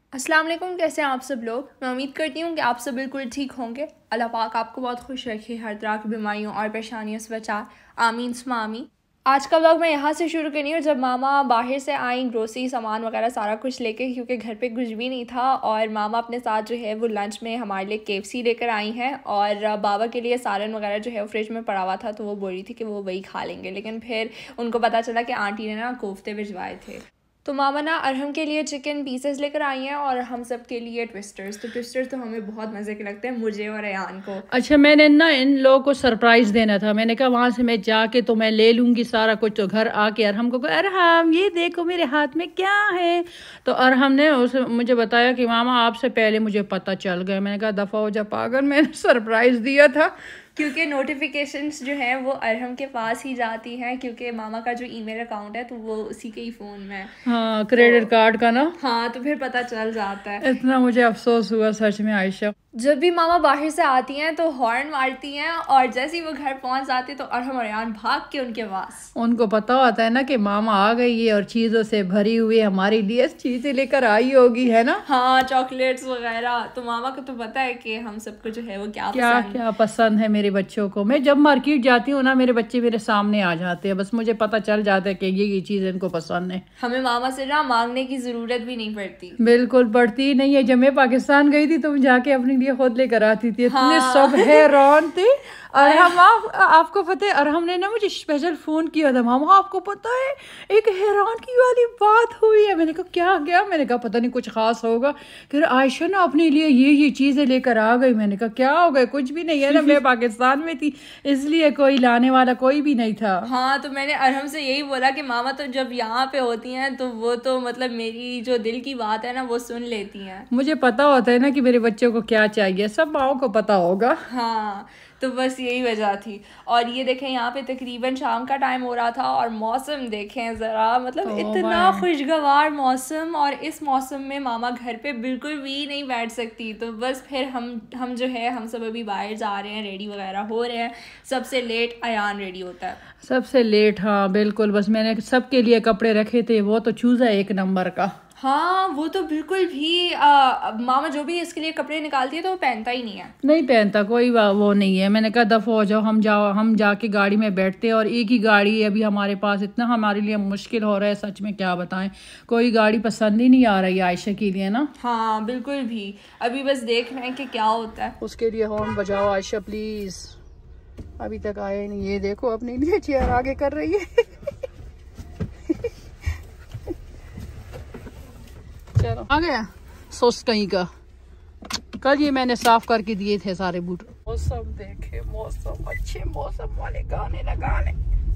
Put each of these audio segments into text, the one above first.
अस्सलाम वालेकुम, कैसे हैं आप सब लोग। मैं उम्मीद करती हूँ कि आप सब बिल्कुल ठीक होंगे। अल्लाह पाक आपको बहुत खुश रखे, हर तरह की बीमारियों और परेशानियों से बचाए, आमीन सुम्मा आमीन। आज का व्लॉग मैं यहाँ से शुरू करनी हूँ। जब मामा बाहर से आई ग्रोसरी सामान वगैरह सारा कुछ लेके, क्योंकि घर पे कुछ भी नहीं था, और मामा अपने साथ जो है वो लंच में हमारे लिए KFC लेकर आई हैं, और बाबा के लिए सालन वगैरह जो है वो फ्रिज में पड़ा हुआ था, तो वो बोल रही थी कि वो वही खा लेंगे। लेकिन फिर उनको पता चला कि आंटी ने ना कोफ्ते भिजवाए थे, तो मामा ना अरहम के लिए चिकन पीसेस लेकर आई हैं और हम सब के लिए ट्विस्टर्स। तो ट्विस्टर्स तो हमें बहुत मज़े के लगते हैं, मुझे और अयान को। अच्छा, मैंने ना इन लोगों को सरप्राइज देना था। मैंने कहा वहां से मैं जाके तो मैं ले लूंगी सारा कुछ, तो घर आके अरहम को अरहम ये देखो मेरे हाथ में क्या है। तो अरहम ने मुझे बताया कि मामा आपसे पहले मुझे पता चल गया। मैंने कहा दफा हो जा पागल, मैंने सरप्राइज दिया था। क्योंकि नोटिफिकेशंस जो हैं वो अरहम के पास ही जाती हैं, क्योंकि मामा का जो ईमेल अकाउंट है तो वो उसी के ही फ़ोन में है। हाँ, क्रेडिट कार्ड का ना। हाँ, तो फिर पता चल जाता है। इतना मुझे अफसोस हुआ सच में आयशा। जब भी मामा बाहर से आती हैं तो हॉर्न मारती हैं, और जैसे ही वो घर पहुंच जाती तो अरहम और अयान भाग के उनके पास। उनको पता होता है ना कि मामा आ गई है और चीज़ों से भरी हुई हमारे लिए चीज़ें लेकर आई होगी, है ना। हाँ, चॉकलेट्स वगैरह। तो मामा को तो पता है कि हम सबको जो है वो क्या पसंद है मेरे बच्चों को। मैं जब मार्केट जाती हूँ ना, मेरे बच्चे मेरे सामने आ जाते हैं, बस मुझे पता चल जाता है कि ये चीज़ इनको पसंद है। हमें मामा से ना मांगने की ज़रूरत भी नहीं पड़ती। बिल्कुल पड़ती नहीं है। जब मैं पाकिस्तान गई थी तो मैं जाके अपने लिए खुद लेकर आती थी। इतने हाँ। सब हैरान थे। अरहम आपको पता है, अरहम ने ना मुझे स्पेशल फ़ोन किया था, मामा आपको पता है एक हैरान की वाली बात हुई है। मैंने कहा क्या गया। मैंने कहा पता नहीं कुछ खास होगा। फिर आयशा ना अपने लिए ये चीज़ें लेकर आ गई। मैंने कहा क्या हो गया। कुछ भी नहीं है ना, मैं पाकिस्तान में थी इसलिए कोई लाने वाला कोई भी नहीं था। हाँ, तो मैंने अरहम से यही बोला कि मामा तो जब यहाँ पे होती हैं तो वो तो मतलब मेरी जो दिल की बात है ना वो सुन लेती हैं। मुझे पता होता है ना कि मेरे बच्चों को क्या चाहिए, सब माओ को पता होगा। हाँ, तो बस यही वजह थी। और ये देखें यहाँ पे तकरीबन शाम का टाइम हो रहा था, और मौसम देखें ज़रा, मतलब इतना खुशगवार मौसम। और इस मौसम में मामा घर पे बिल्कुल भी नहीं बैठ सकती। तो बस फिर हम जो है हम सब अभी बाहर जा रहे हैं, रेडी वगैरह हो रहे हैं। सबसे लेट अयान रेडी होता है। सबसे लेट, हाँ बिल्कुल। बस मैंने सबके लिए कपड़े रखे थे, वो तो चूजा एक नंबर का। हाँ, वो तो बिल्कुल भी मामा जो भी इसके लिए कपड़े निकालती है तो वो पहनता ही नहीं है। नहीं पहनता, कोई वो नहीं है। मैंने कहा दफ़ा हो जाओ, हम जाके गाड़ी में बैठते हैं, और एक ही गाड़ी है अभी हमारे पास। इतना हमारे लिए मुश्किल हो रहा है, सच में क्या बताएं। कोई गाड़ी पसंद ही नहीं आ रही है आयशा के लिए ना। हाँ बिल्कुल भी। अभी बस देख रहे हैं कि क्या होता है। उसके लिए हॉर्न बजाओ आयशा प्लीज। अभी तक आए नहीं। ये देखो अपने लिए चेयर आगे कर रही है। चलो आ गया सोच कहीं का। कल ये मैंने साफ करके दिए थे सारे बूट। मौसम देखे, मौसम अच्छे मौसम वाले गाने लगाने।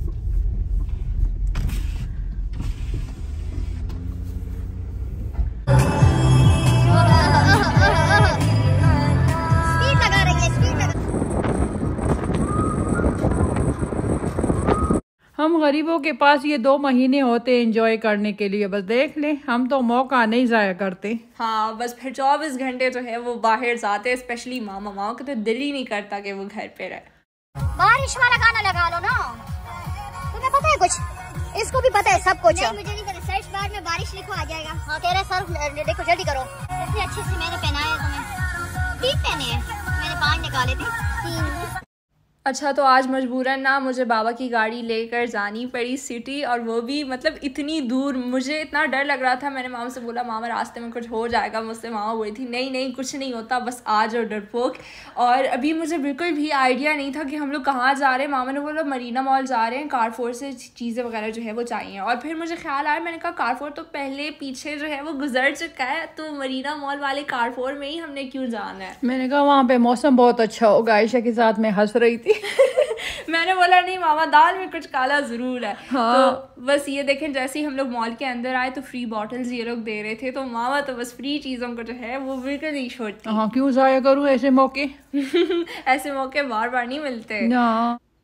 हम गरीबों के पास ये 2 महीने होते हैं एंजॉय करने के लिए, बस देख लें। हम तो मौका नहीं जाया करते। हाँ, बस फिर 24 घंटे जो है वो बाहर जाते हैं। स्पेशली मामा, मामा का तो दिल ही नहीं करता कि वो घर पे रहे। बारिश वाला गाना लगा लो ना। तुम्हें पता है कुछ? इसको भी पता है सब कुछ। नहीं, मुझे नहीं पता। सर्च बार में बारिश लिखो आ जाएगा। हाँ, तेरा सर देखो, जल्दी करो। इतने अच्छे से मैंने पहनाया है तुम्हें। 3 पहने हैं मैंने, 5 निकाले थे। 3। अच्छा, तो आज मजबूरन ना मुझे बाबा की गाड़ी लेकर जानी पड़ी सिटी, और वो भी मतलब इतनी दूर। मुझे इतना डर लग रहा था। मैंने मामा से बोला मामा रास्ते में कुछ हो जाएगा मुझसे। मामा बोली थी नहीं नहीं कुछ नहीं होता, बस आ जाओ डरपोक। और अभी मुझे बिल्कुल भी आइडिया नहीं था कि हम लोग कहाँ जा रहे हैं। मामा ने बोला मरीना मॉल जा रहे हैं, कारफोर से चीज़ें वगैरह जो है वो चाहिए। और फिर मुझे ख्याल आया, मैंने कहा कारफोर तो पहले पीछे जो है वो गुजर चुका है, तो मरीना मॉल वाले कारफोर में ही हमने क्यों जाना है। मैंने कहा वहाँ पे मौसम बहुत अच्छा होगा। आयशा के साथ मैं हंस रही थी। मैंने बोला नहीं मामा, दाल में कुछ काला जरूर है। हाँ। तो बस ये देखें, जैसे ही हम लोग मॉल के अंदर आए तो फ्री बॉटल्स ये लोग दे रहे थे, तो मामा तो बस फ्री चीज़ों को जो है वो बिल्कुल नहीं छोड़ती। हाँ, क्यों जाया करूँ ऐसे मौके। ऐसे मौके बार बार नहीं मिलते ना।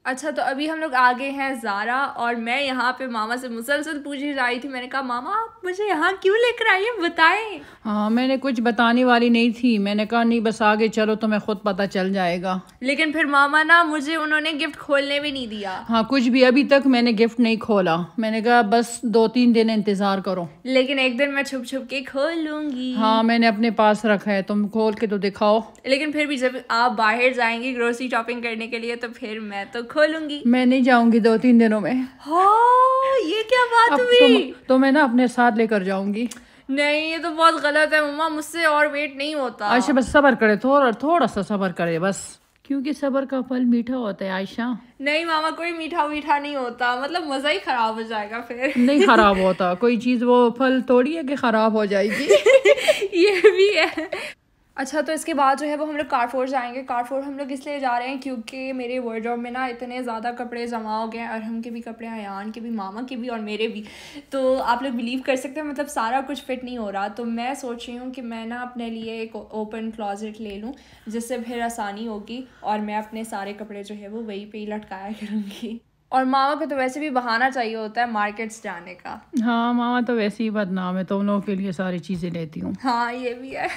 अच्छा तो अभी हम लोग आगे हैं ज़ारा, और मैं यहाँ पे मामा से मुसलसल पूछ ही रही थी। मैंने कहा मामा आप मुझे यहाँ क्यों लेकर आई हैं, बताएं। हाँ मैंने कुछ बताने वाली नहीं थी, मैंने कहा नहीं बस आगे चलो तुम्हें खुद पता चल जाएगा। लेकिन फिर मामा ना मुझे उन्होंने गिफ्ट खोलने भी नहीं दिया। हाँ कुछ भी, अभी तक मैंने गिफ्ट नहीं खोला, मैंने कहा बस 2-3 दिन इंतजार करो। लेकिन एक दिन मैं छुप छुप के खोल लूंगी। हाँ मैंने अपने पास रखा है, तुम खोल के तो दिखाओ। लेकिन फिर भी जब आप बाहर जाएंगी ग्रोसरी शॉपिंग करने के लिए तो फिर मैं तो खोलूंगी। मैं नहीं जाऊंगी 2-3 दिनों में। हाँ ये क्या बात अब हुई? तो मैं ना अपने साथ लेकर जाऊंगी। नहीं ये तो बहुत गलत है मम्मा, मुझसे और वेट नहीं होता। आयशा बस सब्र करे, थोड़ा सा सब्र करे बस, क्योंकि सब्र का फल मीठा होता है आयशा। नहीं मामा कोई मीठा मीठा नहीं होता, मतलब मजा ही खराब हो जाएगा फिर। नहीं खराब होता कोई चीज, वो फल थोड़ी है कि खराब हो जाएगी। ये भी है। अच्छा तो इसके बाद जो है वो हम लोग कारफोर जाएंगे। कारफोर हम लोग इसलिए जा रहे हैं क्योंकि मेरे वार्डरोब में ना इतने ज़्यादा कपड़े जमा हो गए हैं, अरहम के भी कपड़े, अयान के भी, मामा के भी और मेरे भी। तो आप लोग बिलीव कर सकते हैं मतलब सारा कुछ फिट नहीं हो रहा। तो मैं सोच रही हूँ कि मैं ना अपने लिए एक ओपन क्लॉजेट ले लूँ जिससे फिर आसानी होगी, और मैं अपने सारे कपड़े जो है वो वहीं पे ही लटकाया करूँगी। और मामा को तो वैसे भी बहाना चाहिए होता है मार्केट्स जाने का। हाँ मामा तो वैसे ही बदनाम है, तो उन लोगों के लिए सारी चीज़ें लेती हूँ। हाँ ये भी है।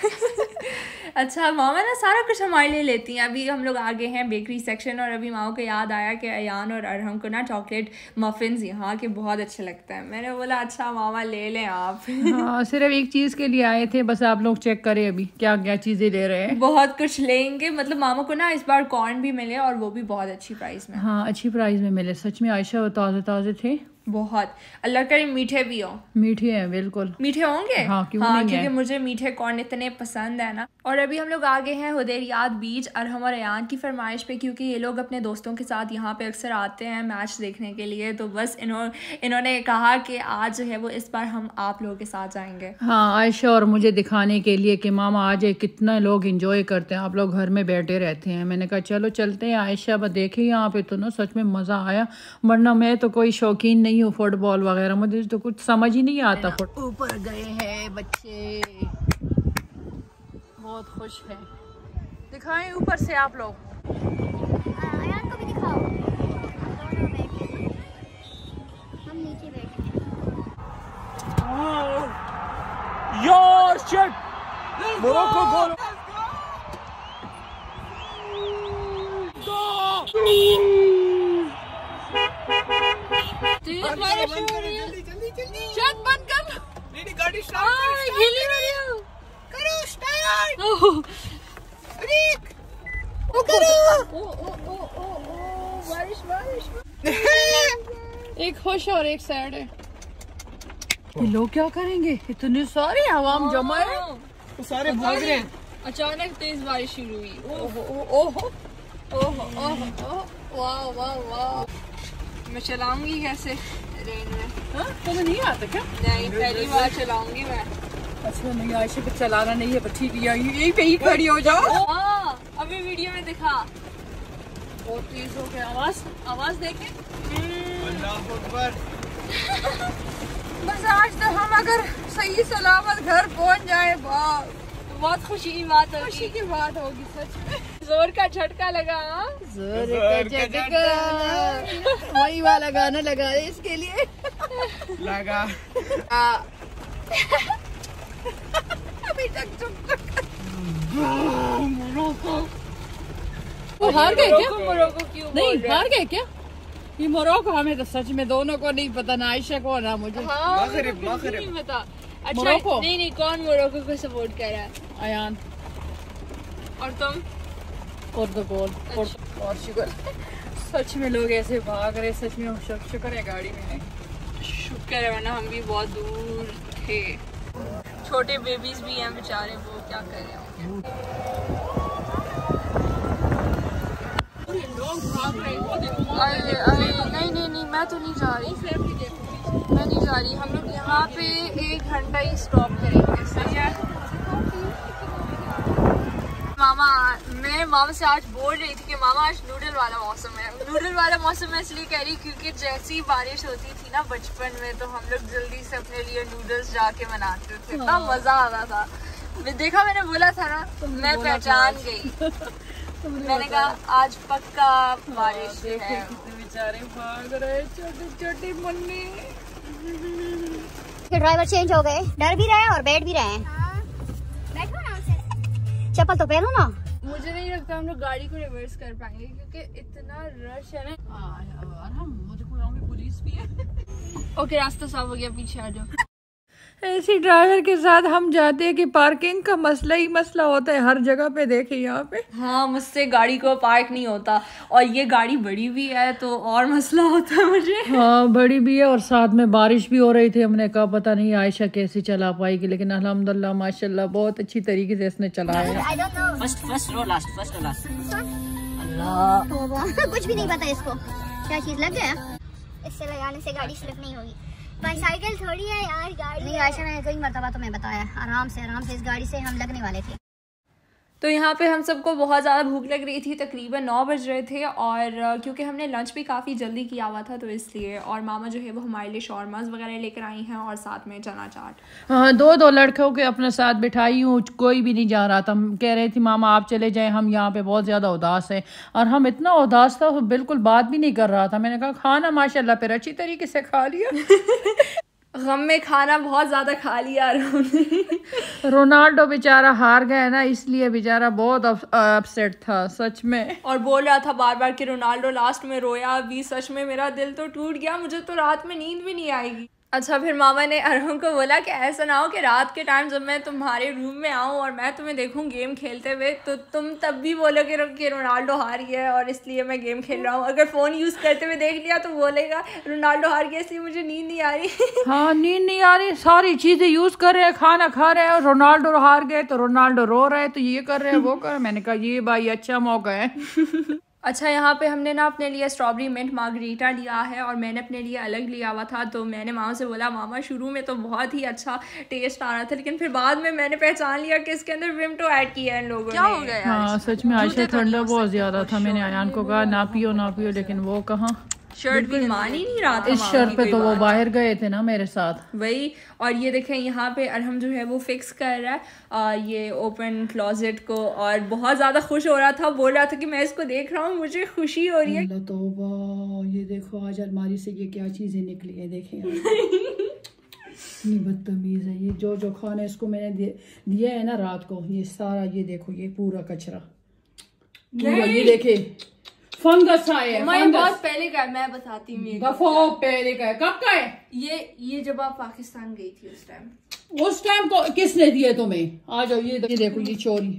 अच्छा मामा ना सारा कुछ हमारे लिए लेती हैं। अभी हम लोग आगे हैं बेकरी सेक्शन, और अभी मामा को याद आया कि अयान और अरहम को ना चॉकलेट मफिन्स यहाँ के बहुत अच्छे लगते हैं। मैंने बोला अच्छा मामा ले लें आप। हाँ सिर्फ एक चीज़ के लिए आए थे, बस आप लोग चेक करें अभी क्या क्या चीज़ें ले रहे हैं। बहुत कुछ लेंगे, मतलब मामा को ना इस बार कॉर्न भी मिले और वो भी बहुत अच्छी प्राइस में। हाँ अच्छी प्राइस में मिले सच में आयशा, वो ताज़े ताज़े थे बहुत। अल्लाह करे मीठे भी हो। मीठे हैं बिल्कुल। मीठे होंगे हाँ क्यों नहीं क्योंकि है? मुझे मीठे कॉर्न इतने पसंद है ना। और अभी हम लोग आगे हैं हुदैरियात बीच, अरहम और अयान की फरमाइश पे, क्योंकि ये लोग अपने दोस्तों के साथ यहाँ पे अक्सर आते हैं मैच देखने के लिए। तो बस इन्होंने कहा कि आज जो है वो इस बार हम आप लोगों के साथ जाएंगे। हाँ आयशा और मुझे दिखाने के लिए कि मामा आज कितना लोग इंजॉय करते हैं, आप लोग घर में बैठे रहते हैं। मैंने कहा चलो चलते हैं आयशा, बस देखे यहाँ पे तो ना सच में मज़ा आया, वरना मैं तो कोई शौकीन नहीं हूँ फुटबॉल वगैरह, मुझे तो कुछ समझ ही नहीं आता। ऊपर गए हैं बच्चे, बहुत खुश है। दिखाएं ऊपर से आप लोग। अयान को भी दिखाओ। हम नीचे बैठे यार शिट, मोरक्को गोल। तेज बारिश हो रही है, जल्दी छत बंद कर। नहीं गाड़ी स्टार्ट हिली रही है, करो स्टार्ट। ओ बारिश एक खुश और एक सैड है। ये लोग क्या करेंगे, इतने सारे आवाम जमा है, तो सारे भाग रहे हैं। अचानक तेज बारिश शुरू हुई। ओहो वाह वाह वाह। मैं चलाऊंगी कैसे रेन में? हाँ तुम्हें नहीं आता क्या? नहीं पहली बार चलाऊंगी मैं। अच्छा नहीं आयशा को चलाना नहीं है, पर ठीक है यहीं पे ही खड़ी हो जाओ। हाँ अभी वीडियो में दिखा। बहुत तेज हो गया, आवाज देखे। अल्लाह अकबर। बस आज तो हम अगर सही सलामत घर पहुंच जाए बहुत खुशी की बात होगी। खुशी की बात होगी सच में। जोर का झटका लगा। जोर का झटका, वही वाला गाना लगा है इसके लिए लगा। अभी तक वो हार गए क्या? मोरक्को क्यों नहीं हार गए क्या? ये मोरक्को हमें तो सच में दोनों को नहीं पता, ना आयशा को ना मुझे। हाँ मगरिब नहीं पता। अच्छा मोरक्को? नहीं कौन मोरक्को को सपोर्ट कर रहा है? अयान और तुम? पोर्तुगाल। पोर्तुगाल। सच में लोग ऐसे भाग रहे, सच में शुक्र है गाड़ी में है। शुक्र है वरना हम भी बहुत दूर थे। छोटे बेबीज भी हैं बेचारे, वो क्या कर रहे होंगे। नहीं मैं तो नहीं जा रही, मैं नहीं जा रही। हम लोग यहाँ पे 1 घंटा ही स्टॉप करेंगे, सही है? मैं मामा से आज बोल रही थी कि मामा आज नूडल वाला मौसम है। नूडल वाला मौसम मैं इसलिए कह रही क्योंकि जैसी बारिश होती थी ना बचपन में, तो हम लोग जल्दी से अपने लिए नूडल्स जाके बनाते थे, इतना मजा आता था। देखा मैंने बोला था ना, मैं पहचान गई। मैंने कहा आज पक्का बारिश है। बेचारे भाग रहे छोटे छोटे मुन्नी। ड्राइवर चेंज हो गए, डर भी रहे और बैठ भी रहे हैं। बैठो आराम से, चप्पल तो पहनो ना। मुझे नहीं लगता हम लोग गाड़ी को रिवर्स कर पाएंगे क्योंकि इतना रश है ना। हम पुलिस भी है। ओके रास्ता साफ हो गया, पीछे आ जाओ। ऐसी ड्राइवर के साथ हम जाते हैं कि पार्किंग का मसला ही मसला होता है हर जगह पे। देखे यहाँ पे, हाँ मुझसे गाड़ी को पार्क नहीं होता, और ये गाड़ी बड़ी भी है तो और मसला होता है मुझे। हाँ बड़ी भी है और साथ में बारिश भी हो रही थी। हमने कहा पता नहीं आयशा कैसे चला पाएगी, लेकिन अल्हम्दुलिल्लाह माशाल्लाह बहुत अच्छी तरीके से इसने चलाया। First row last, first row last. Allah कुछ भी नहीं पता इसको, क्या चीज लग गया। इससे लगाने से गाड़ी स्लिप नहीं होगी। बाइसाइकिल थोड़ी है यार, गाड़ी नहीं। आयशा ने कई मरतबा तो मैं बताया, आराम से इस गाड़ी से हम लगने वाले थे। तो यहाँ पे हम सबको बहुत ज़्यादा भूख लग रही थी, तकरीबन 9 बज रहे थे, और क्योंकि हमने लंच भी काफ़ी जल्दी किया हुआ था तो इसलिए। और मामा जो है वो हमारे लिए शॉर्मास वगैरह लेकर आई हैं और साथ में चना चाट। हाँ दो लड़कों के अपने साथ बिठाई हूँ, कोई भी नहीं जा रहा था। कह रही थी मामा आप चले जाएं, हम यहाँ पे बहुत ज़्यादा उदास है। और हम इतना उदास था तो बिल्कुल बात भी नहीं कर रहा था। मैंने कहा खाना माशाल्लाह फिर अच्छी तरीके से खा लिया। गम में खाना बहुत ज़्यादा खा लिया रोनाल्डो बेचारा हार गया ना, इसलिए बेचारा बहुत अपसेट था सच में। और बोल रहा था बार बार कि रोनाल्डो लास्ट में रोया भी। सच में मेरा दिल तो टूट गया, मुझे तो रात में नींद भी नहीं आएगी। अच्छा फिर मामा ने अरहम को बोला कि ऐसा ना हो कि रात के टाइम जब मैं तुम्हारे रूम में आऊँ और मैं तुम्हें देखूँ गेम खेलते हुए तो तुम तब भी बोलोगे कि रोनाल्डो हार गया है और इसलिए मैं गेम खेल रहा हूँ। अगर फ़ोन यूज़ करते हुए देख लिया तो बोलेगा रोनाल्डो हार गया इसलिए मुझे नींद नहीं आ रही। हाँ नींद नहीं आ रही, सारी चीज़ें यूज़ कर रहे हैं, खाना खा रहे हैं और रोनाल्डो हार गए तो रोनाल्डो रो रहे हैं, तो ये कर रहे हैं वो कर रहे हैं। मैंने कहा ये भाई अच्छा मौका है। अच्छा यहाँ पे हमने ना अपने लिए स्ट्रॉबेरी मिंट मार्गरीटा लिया है और मैंने अपने लिए अलग लिया हुआ था। तो मैंने मामा से बोला मामा शुरू में तो बहुत ही अच्छा टेस्ट आ रहा था, लेकिन फिर बाद में मैंने पहचान लिया कि इसके अंदर विमटो ऐड किया है इन लोगों ने। क्या हो गया? हाँ सच में आयशा ठंडा बहुत ज़्यादा था। मैंने अयान को कहा ना पियो, लेकिन वो कहाँ, शर्ट भी मान ही नहीं रहा था। इस शर्ट पे तो वो बाहर गए थे ना मेरे साथ वही। और ये देखें यहाँ पे अरहम जो है वो फिक्स कर रहा है ये ओपन क्लोजेट को, और बहुत ज़्यादा खुश हो रहा था, बोल रहा था कि मैं इसको देख रहा हूँ मुझे खुशी हो रही है। तौबा, ये देखो आज अलमारी से ये क्या चीज़ें निकली है, देखें इतनी बदतमीज है ये। जो खाना इसको मैंने दिया है ना रात को, ये सारा ये देखो ये पूरा कचरा पूरा, ये देखे फंगस आए हैं। मैं बहुत पहले का है, मैं बताती हूँ। पहले का है, कब का है ये जब आप पाकिस्तान गई थी उस टाइम को किसने दिए तुम्हें? आ जाओ ये देखो ये चोरी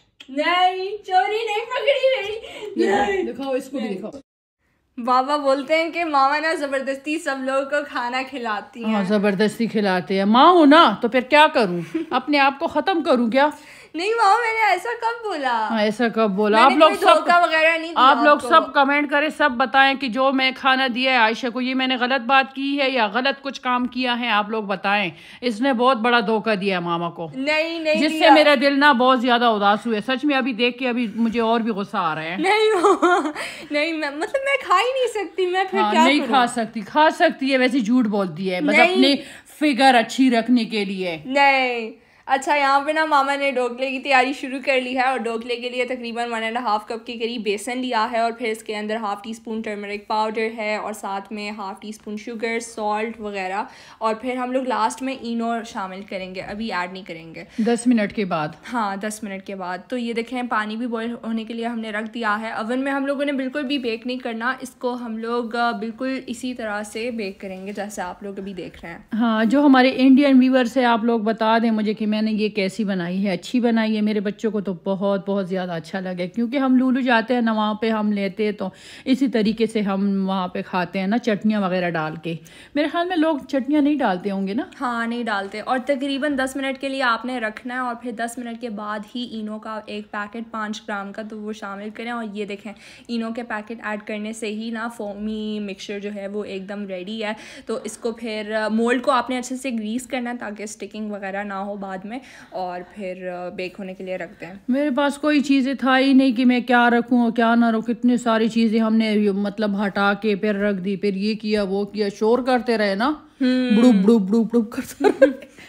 नहीं पकड़ी गई। दिखाओ इसको भी दिखाओ। बाबा बोलते हैं कि मामा ना जबरदस्ती सब लोगों को खाना खिलाती हैं। हाँ जबरदस्ती खिलाते हैं। माँ हूँ ना तो फिर क्या करूँ, अपने आप को खत्म करूँ क्या? नहीं मामा मैंने ऐसा कब बोला? हाँ ऐसा कब बोला? आप लोग सब वगैरह नहीं, आप लोग सब कमेंट करें, सब बताएं कि जो मैं खाना दिया है आयशा को, ये मैंने गलत बात की है या गलत कुछ काम किया है, आप लोग बताएं। इसने बहुत बड़ा धोखा दिया मामा को। नहीं जिससे मेरा दिल ना बहुत ज्यादा उदास हुआ। सच में अभी देख के अभी मुझे और भी गुस्सा आ रहा है। नहीं मतलब मैं खा ही नहीं सकती, मैं फिर क्या नहीं खा सकती है, वैसे झूठ बोलती है बस अपनी फिगर अच्छी रखने के लिए। नहीं अच्छा यहाँ पे ना मामा ने ढोकले की तैयारी शुरू कर ली है, और ढोकले के लिए तकरीबन 1.5 कप के करीब बेसन लिया है, और फिर इसके अंदर half teaspoon turmeric powder है और साथ में half teaspoon sugar, salt वगैरह, और फिर हम लोग लास्ट में इनो शामिल करेंगे, अभी ऐड नहीं करेंगे। 10 मिनट के बाद। हाँ 10 मिनट के बाद। तो ये देखें पानी भी बॉयल होने के लिए हमने रख दिया है। अवन में हम लोगों ने बिल्कुल भी बेक नहीं करना इसको, हम लोग बिल्कुल इसी तरह से बेक करेंगे जैसे आप लोग अभी देख रहे हैं। हाँ जो हमारे इंडियन व्यूअर्स है आप लोग बता दें मुझे कि मैंने ये कैसी बनाई है। अच्छी बनाई है, मेरे बच्चों को तो बहुत बहुत ज़्यादा अच्छा लगे, क्योंकि हम लूलू जाते हैं ना वहाँ पे हम लेते तो इसी तरीके से हम वहाँ पे खाते हैं ना, चटनियाँ वगैरह डाल के। मेरे ख्याल में लोग चटनियाँ नहीं डालते होंगे ना। हाँ नहीं डालते। और तकरीबन 10 मिनट के लिए आपने रखना है, और फिर 10 मिनट के बाद ही इनो का एक पैकेट 5 ग्राम का तो वो शामिल करें। और ये देखें इनो के पैकेट ऐड करने से ही ना फोमी मिक्सचर जो है वो एकदम रेडी है। तो इसको फिर मोल्ड को आपने अच्छे से ग्रीस करना है ताकि स्टिकिंग वगैरह ना हो बाद में, और फिर बेक होने के लिए रखते हैं। मेरे पास कोई चीज़ें था ही नहीं कि मैं क्या रखूँ और क्या ना रखूँ। कितनी सारी चीज़ें हमने मतलब हटा के फिर रख दी, फिर ये किया वो किया, शोर करते रहे ना, बुड़ुब बुड़ुब बुड़ुब बुड़ुब करते रहे।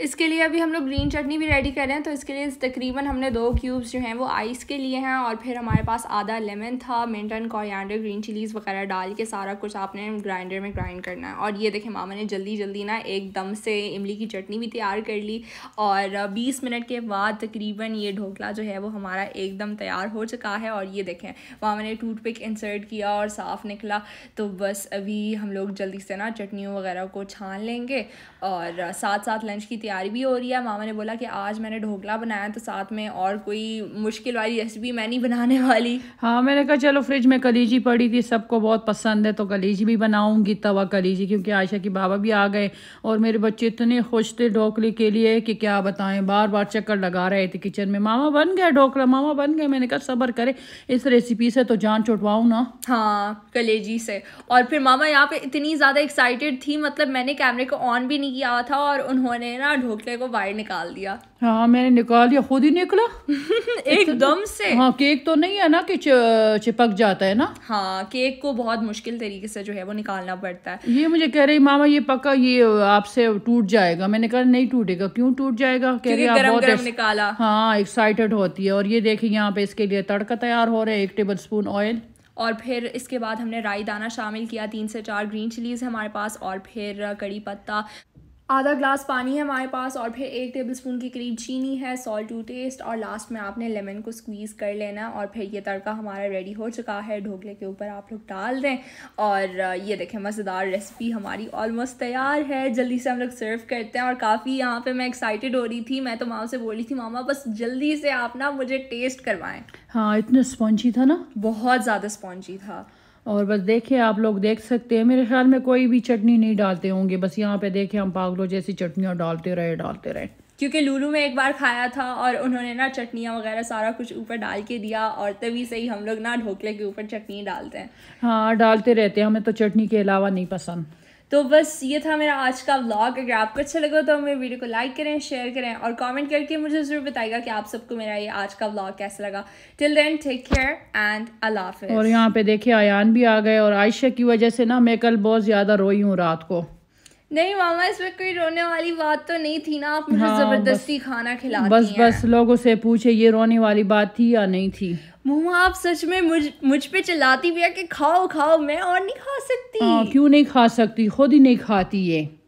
इसके लिए अभी हम लोग ग्रीन चटनी भी रेडी कर रहे हैं। तो इसके लिए तकरीबन हमने 2 क्यूब्स जो हैं वो आइस के लिए हैं, और फिर हमारे पास आधा लेमन था, mint and coriander, green chillies वगैरह डाल के सारा कुछ आपने ग्राइंडर में ग्राइंड करना है। और ये देखें मामा ने जल्दी जल्दी ना एकदम से इमली की चटनी भी तैयार कर ली, और 20 मिनट के बाद तकरीबन ये ढोकला जो है वो हमारा एकदम तैयार हो चुका है। और ये देखें मामा ने टूथपिक इंसर्ट किया और साफ़ निकला। तो बस अभी हम लोग जल्दी से ना चटनियों वगैरह को छान लेंगे, और साथ साथ लंच की तैयारी भी हो रही है। मामा ने बोला कि आज मैंने ढोकला बनाया तो साथ में और कोई मुश्किल वाली रेसिपी मैं नहीं बनाने वाली। हाँ, मैंने कहा चलो फ्रिज में कलीजी पड़ी थी, सबको बहुत पसंद है तो कलीजी भी बनाऊंगी, तवा कलीजी, क्योंकि आयशा की बाबा भी आ गए और मेरे बच्चे इतने खुश थे ढोकले के लिए कि क्या बताएं, बार बार चक्कर लगा रहे थे किचन में, मामा बन गया ढोकला, मामा बन गया। मैंने कहा सब्र करे, इस रेसिपी से तो जान छुटवाऊँ ना। हाँ, कलेजी से। और फिर मामा यहाँ पे इतनी ज़्यादा एक्साइटेड थी, मतलब मैंने कैमरे को ऑन भी नहीं किया था और उन्होंने ना ढोकले को बाहर निकाल दिया। हाँ, मैंने निकाल दिया, खुद ही निकला एकदम से। हाँ, केक तो नहीं है ना कि चिपक जाता है ना। हाँ, केक को बहुत मुश्किल तरीके से जो है वो निकालना पड़ता है। ये मुझे कह रही मामा ये पक्का ये आपसे टूट जाएगा। मैंने कहा नहीं टूटेगा। क्यों टूट जाएगा? कह रही आप बहुत निकाला। हाँ, एक्साइटेड होती है। और ये देखिए यहाँ पे इसके लिए तड़का तैयार हो रहा है, 1 टेबल स्पून ऑयल, और फिर इसके बाद हमने राई दाना शामिल किया, 3 से 4 ग्रीन चिलीज़ है हमारे पास, और फिर कड़ी पत्ता, आधा ग्लास पानी है हमारे पास, और फिर 1 टेबलस्पून के करीब चीनी है, सॉल्ट टू टेस्ट, और लास्ट में आपने लेमन को स्क्वीज़ कर लेना। और फिर ये तड़का हमारा रेडी हो चुका है, ढोकले के ऊपर आप लोग डाल दें। और ये देखें मज़ेदार रेसिपी हमारी ऑलमोस्ट तैयार है। जल्दी से हम लोग सर्व करते हैं। और काफ़ी यहाँ पे मैं एक्साइटेड हो रही थी, मैं तो मामा से बोल रही थी मामा बस जल्दी से आप ना मुझे टेस्ट करवाएँ। हाँ, इतना स्पॉन्जी था ना, बहुत ज़्यादा स्पॉन्जी था। और बस देखिए आप लोग देख सकते हैं, मेरे ख्याल में कोई भी चटनी नहीं डालते होंगे, बस यहाँ पे देखे हम पागलों जैसी चटनियाँ डालते रहे। क्योंकि लूलू में एक बार खाया था और उन्होंने ना चटनियाँ वगैरह सारा कुछ ऊपर डाल के दिया, और तभी से ही हम लोग ना ढोकले के ऊपर चटनी डालते हैं। हाँ, डालते रहते हैं, हमें तो चटनी के अलावा नहीं पसंद। तो बस ये था मेरा आज का व्लॉग। अगर आपको अच्छा लगा तो मेरे वीडियो को लाइक करें, शेयर करें, और कमेंट करके मुझे ज़रूर बताइएगा कि आप सबको मेरा ये आज का व्लॉग कैसा लगा। Till then take care and Allah हाफ़िज़। और यहाँ पे देखिए आयान भी आ गए, और आयशा की वजह से ना मैं कल बहुत ज़्यादा रोई हूँ रात को। नहीं मामा, इसमें कोई रोने वाली बात तो नहीं थी ना, आप मुझे जबरदस्ती खाना खिलाती हैं। बस लोगों से पूछे ये रोने वाली बात थी या नहीं थी। मम्मा आप सच में मुझ पे चिल्लाती भी है कि खाओ खाओ, मैं और नहीं खा सकती। क्यों नहीं खा सकती, खुद ही नहीं खाती ये।